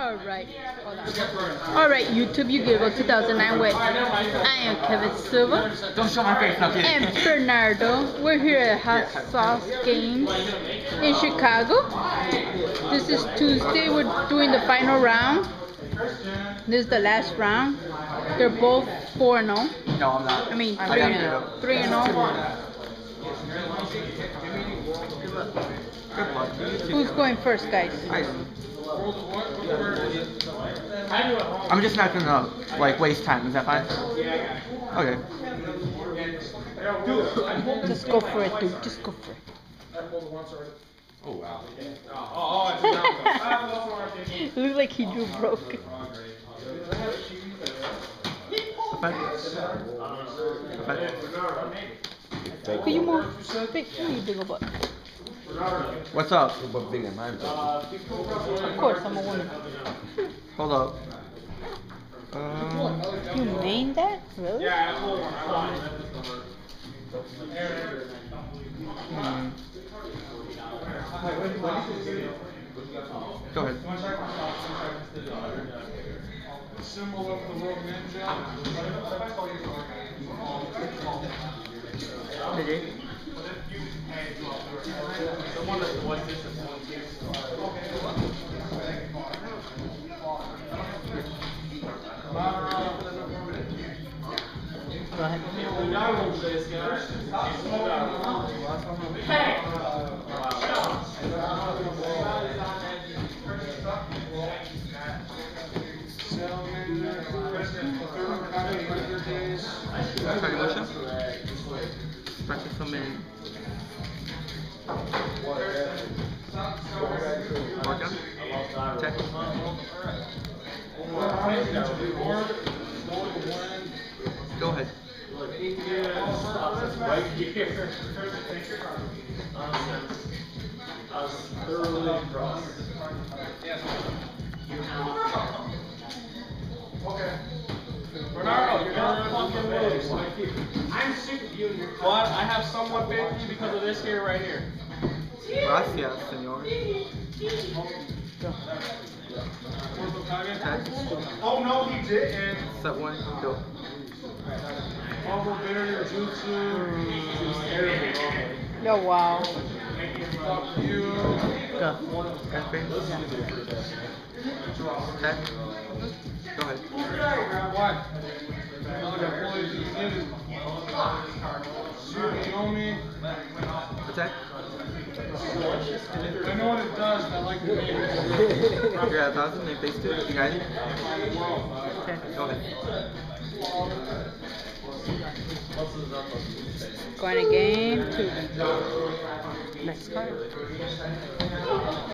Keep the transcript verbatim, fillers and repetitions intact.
Alright, hold on. Alright, YouTube, you Google two thousand nine with I am Kevin Silva. Don't show my face, no kidding. And Bernardo. We're here at Hot Sauce Games in Chicago. This is Tuesday. We're doing the final round. This is the last round. They're both four and oh. No, I'm not. I mean, I three got and it. three and oh. Good luck. Who's going first, guys? I, I'm just not gonna like waste time. Is that fine? Okay. Just go for it, dude. Just go for it. Oh wow. It looks like he drew broke. Could you move? Big, you bigger butt. What's up? Of course, I'm a woman. Hold up. Um, You named that? Really? hmm. Go ahead. Symbol of the world ninja. Okay. Go ahead. Practice some in. Workout. Check. Go ahead. Okay. Bernardo, you're not fucking moves. I'm sick of you and your But I have someone fifty because of this here right here. Gracias, señor. Oh no, he didn't. Set one. Go. Bubble barrier jutsu. Oh, wow. Fuck you. Go. Cat face. Check. Go ahead. What? Yomi. Attack. I know what it does, but I like the name. You're at a thousand. Name face two. You got it. Okay. Go ahead. Going to game two. Next card.